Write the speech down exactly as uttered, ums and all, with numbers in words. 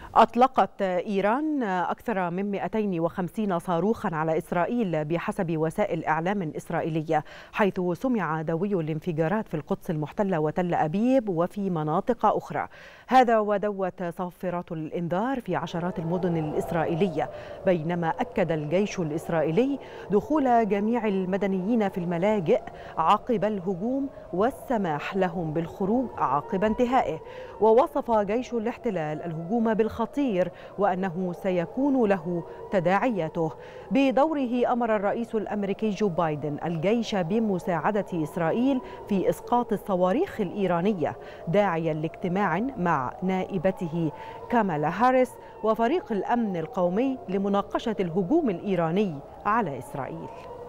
أطلقت إيران أكثر من مئتين وخمسين صاروخا على إسرائيل بحسب وسائل إعلام إسرائيلية، حيث سمع دوي الانفجارات في القدس المحتلة وتل أبيب وفي مناطق أخرى. هذا ودوت صافرات الإنذار في عشرات المدن الإسرائيلية، بينما أكد الجيش الإسرائيلي دخول جميع المدنيين في الملاجئ عقب الهجوم والسماح لهم بالخروج عقب انتهائه. ووصف جيش الاحتلال الهجوم بالخطير وأنه سيكون له تداعياته. بدوره أمر الرئيس الأمريكي جو بايدن الجيش بمساعدة إسرائيل في إسقاط الصواريخ الإيرانية، داعيا لاجتماع مع نائبته كامالا هاريس وفريق الأمن القومي لمناقشة الهجوم الإيراني على إسرائيل.